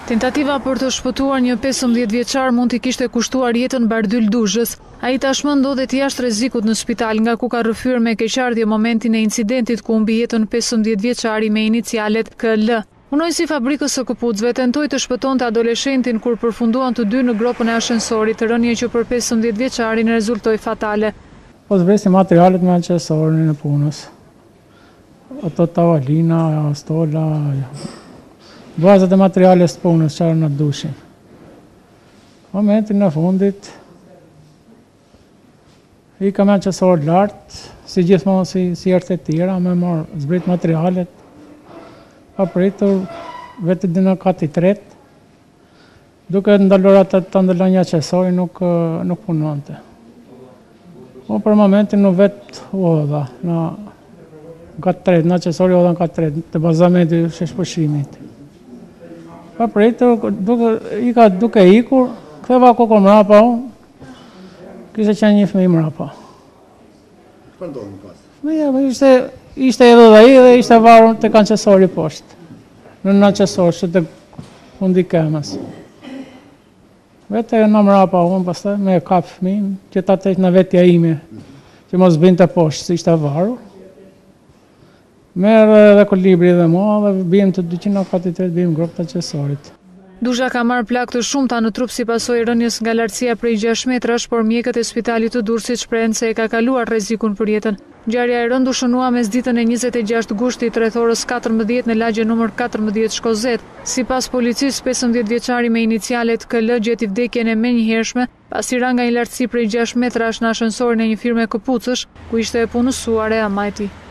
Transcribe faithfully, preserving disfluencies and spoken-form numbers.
Tentativa për të shpëtuar një pesëmbëdhjetë vjeçar mund t'i kishte kushtuar jetën Bardyl Duzhës. Ai tashmë ndodhet jashtë rrezikut në spital, nga ku ka rrëfyer me keqardhje momentin e incidentit ku humbi jetën pesëmbëdhjetë vjeçari me inicialet K L. Punojësi i fabrikës së këpucëve tentoi të shpëtonte adoleshentin kur përfunduan të dy në gropën e ashensorit, rënje që për pesëmbëdhjetë vjeçarin rezultoi fatale. Po zbresi materialet me anqesorin e punës. Ato tavolina, stola, bazat e materiales të punës që në dushin. Momentin në fundit, i ka me qësor lartë, si gjithmonë si, si ertë e tjera, me marë zbrit materialet, ka pritur vetë dhe në kati tretë, duke ndalurat të të ndëllonja qësori nuk, nuk punonte. Po për momentin në vetë u odha, në katë tretë, në qësori u odha në katë tretë, të bazamenti sheshpëshimit. Ka pritur, duke, i ka duke ikur, këtheva koko mrapa unë, kishte qenë një fëmijë mrapa. Çfarë ndodhi më pas? Fëmija, ishte, ishte edhe dhe i dhe ishte varur të kanqesori poshtë, në në qësor, që të fundi kemës. Vete në mrapa unë, pastaj me kap fëmijën, që ta tek në vetja ime, që mos binte poshtë, si ishte varur. Merë edhe kolibri dhe mua dhe bim të dyqind e katëdhjetë e tretë bim gropë të qesorit. Duzha ka marrë plak të shumta në trup si pasojë e rënies nga lartësia prej gjashtë metrash, por mjekët e spitalit të Durrësit shprehen se e ka kaluar rrezikun për jetën. Ngjarja e rënd u shënua mesditën e njëzet e gjashtë gushtit rreth orës katërmbëdhjetë në lagje numër katërmbëdhjetë Shkozet. Sipas policisë, pesëmbëdhjetë vjeçari me inicialet K L gjeti vdekjen e menjëhershme pasi ra nga një lartësi prej gjashtë metrash në ashensorin e një firme këpucësh, ku ishte e punësuar e amajti.